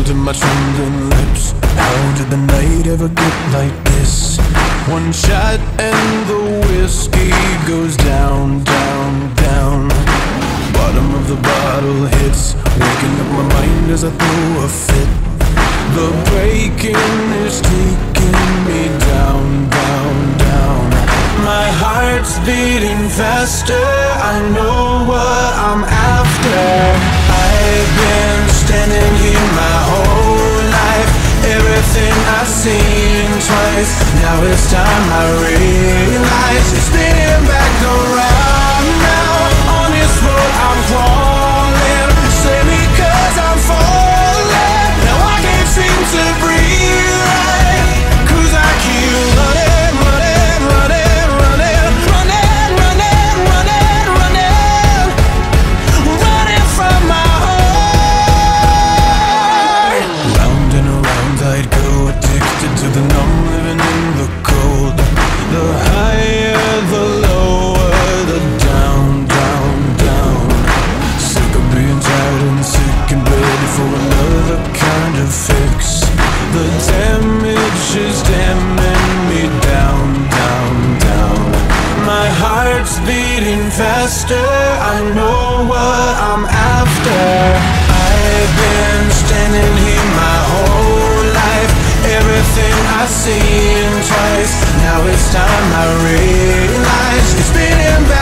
to my trembling lips. How did the night ever get like this? One shot and the whiskey goes down, down, down. Bottom of the bottle hits, waking up my mind as I throw a fit. The breaking is taking me down, down, down. My heart's beating faster, I know what I'm after. I've been standing here my whole life, everything I've seen twice. Now it's time I realize it's spinning back around now. On this road I'm crawling, save me 'cause I'm falling. Now I can't seem to breathe right, 'cause I keep running, running, running, running, running, running, running, running, running from my heart. Round and around I'd go, addicted to the numb, living in the cold. The higher, the lower, the down, down, down. Sick of being tired and sick and ready for another kind of fix. The damage is damning me down, down, down. My heart's beating faster, I know what I'm after. I've been standing here my whole life, everything I've seen twice. Now it's time I realize it's spinning back